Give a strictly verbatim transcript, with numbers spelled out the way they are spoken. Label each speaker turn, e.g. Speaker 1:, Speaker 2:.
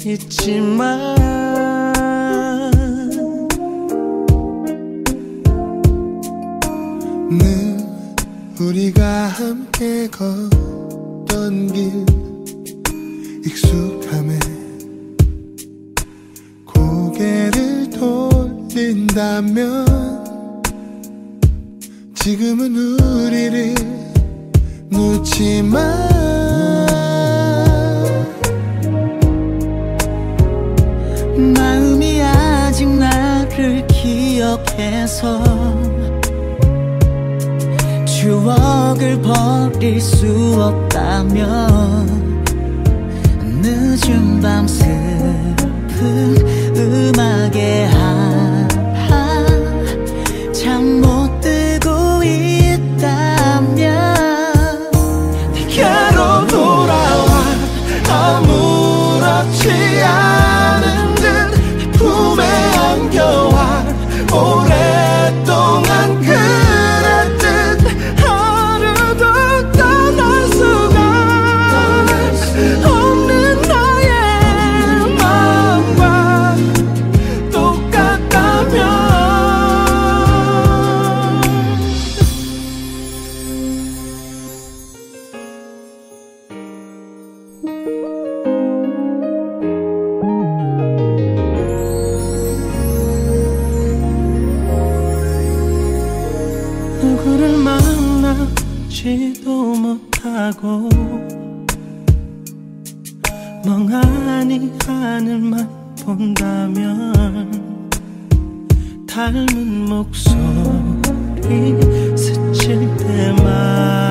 Speaker 1: 있지만 늘 우리가 함께 걷던 길 익숙함에 고개를 돌린다면 지금은 우리를 놓지마.
Speaker 2: 마음이 아직 나를 기억해서 추억을 버릴 수 없다면 늦은 밤 슬픈 음악에 잠 못 들고 있다면
Speaker 1: 내게로 돌아와. 아무렇지 않은 듯 내 품에 안겨와. 오랫동안 그랬듯 하루도 떠날 수가 없는 나의 마음과 똑같다면 누구를 만나지도 못하고 멍하니 하늘만 본다면 닮은 목소리 스칠 때만